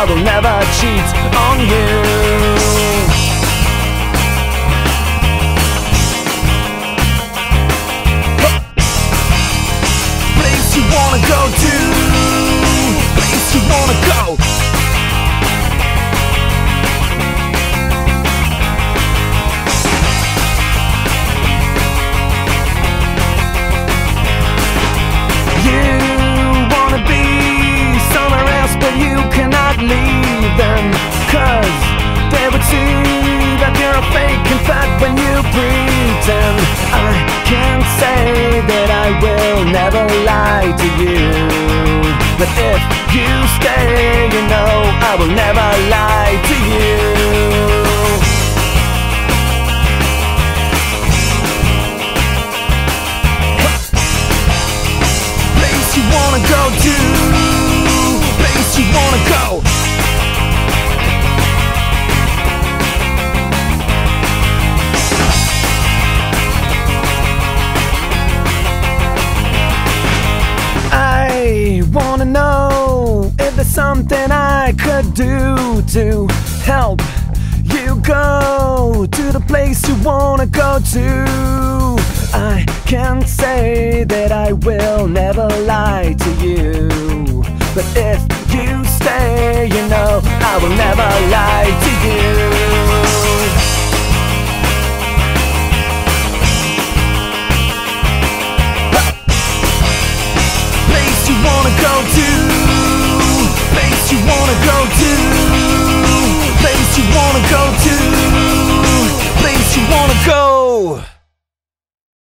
I will never cheat on you. Place you wanna go to, place you wanna go. Leave them, 'cause they would see that you're a fake and fat when you pretend. I can't say that I will never lie to you, but if you stay, you know I will never lie to you. Place you wanna go to, place you wanna go. I wanna know if there's something I could do to help you go to the place you wanna go to. I can't say that I will never lie to you, but if you stay, you know I will never lie to you. Place you wanna go to, place you wanna go to.